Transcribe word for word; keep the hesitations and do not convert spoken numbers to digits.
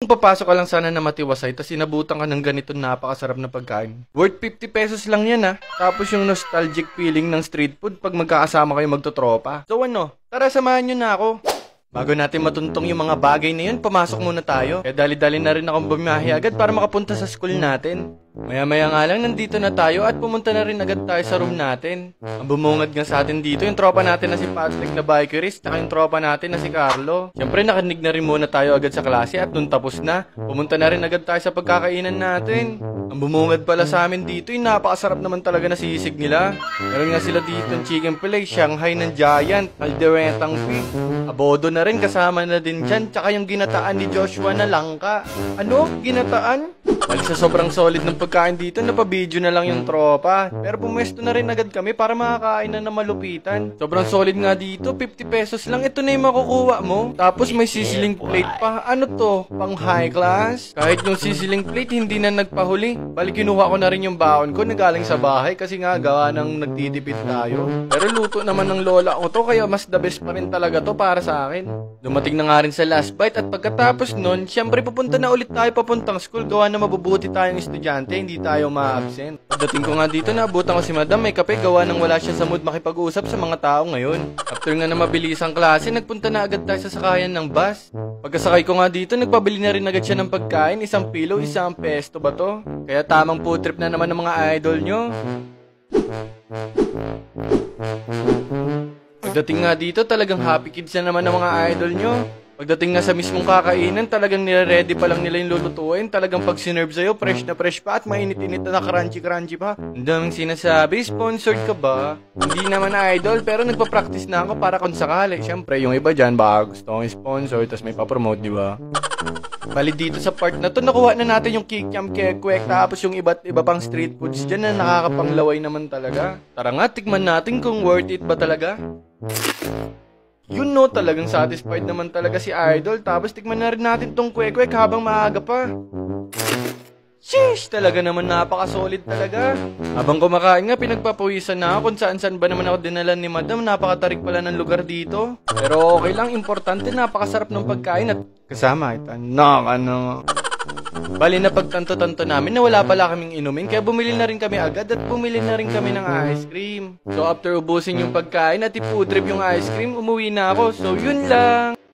Papasok ka lang sana na matiwasay, tas inabutan ka ng ganito napakasarap na pagkain. Worth fifty pesos lang yan ha. Tapos yung nostalgic feeling ng street food pag magkakasama kayo magtotropa. So ano, tara samahan nyo na ako. Bago natin matuntong yung mga bagay na yun, pumasok muna tayo. Kaya dali-dali na rin akong bumiyahe agad para makapunta sa school natin. Maya-maya nga lang nandito na tayo at pumunta na rin agad tayo sa room natin. Ang bumungad nga sa atin dito, yung tropa natin na si Patrick na bikerist, at yung tropa natin na si Carlo. Siyempre nakinig na rin muna tayo agad sa klase at nung tapos na, pumunta na rin agad tayo sa pagkakainan natin. Ang bumungad pala sa amin dito, yung napakasarap naman talaga na sisig nila. Meron nga sila dito ng chicken fillet, Shanghai ng Giant, Alderetang Pig, abodo na rin kasama na din dyan, tsaka yung ginataan ni Joshua na langka. Ano? Ginataan? Dahil sa sobrang solid ng pagkain dito, napabidyo na lang yung tropa. Pero pumwesto na rin agad kami para makakain na na malupitan. Sobrang solid nga dito, fifty pesos lang. Ito na yung makukuha mo. Tapos may sizzling plate pa. Ano to? Pang high class? Kahit yung sizzling plate, hindi na nagpahuli. Bali, kinuha ko na rin yung baon ko na galing sa bahay kasi nga gawa ng nagtitipid tayo. Pero luto naman ng lola ko to, kaya mas the best pa rin talaga to para sa akin. Dumating na nga rin sa last bite at pagkatapos nun, syempre pupunta na ulit tayo papuntang school. Gawa na mabubuti tayong estudyante, hindi tayo ma-absent. Pagdating ko nga dito, naabutan ko si madam, may kape, gawa nang wala siya sa mood makipag-usap sa mga tao ngayon. After nga na mabilis ang klase, nagpunta na agad tayo sa sakayan ng bus. Pagkasakay ko nga dito, nagpabili na rin agad siya ng pagkain, isang pilo, isang pesto ba to? Kaya tamang food trip na naman ng mga idol nyo. Pagdating nga dito, talagang happy kids na naman ng mga idol nyo. Pagdating nga sa mismong kakainan, talagang nire-ready pa lang nila yung lulutuin. Talagang pag sinerve sa'yo, fresh na fresh pa at mainit-init na crunchy-crunchy pa. Ang daming sinasabi, sponsored ka ba? Hindi naman idol, pero nagpa-practice na ako para kung sakali. Siyempre, yung iba dyan, baka gusto kong sponsor, tas may papromote, di ba? Bali dito sa part na to, nakuha na natin yung kikiam kekwek, tapos yung iba't iba pang street foods dyan na nakakapanglaway naman talaga. Tara nga, tikman natin kung worth it ba talaga. Yun no, talagang satisfied naman talaga si Idol. Tapos tikman na rin natin tong kwek-kwek habang maaga pa. Sheesh! Talaga naman napaka-solid talaga. Habang kumakain nga, pinagpapawisan na ako kung saan-saan ba naman ako dinalan ni madam. Napakatarik pala ng lugar dito. Pero okay lang, importante, napakasarap ng pagkain at kasama ito. No, ano... Bali na pagtanto-tanto namin na wala pala kaming inumin, kaya bumili na rin kami agad at bumili na rin kami ng ice cream. So after ubusin yung pagkain at iputrip yung ice cream, umuwi na ako. So yun lang.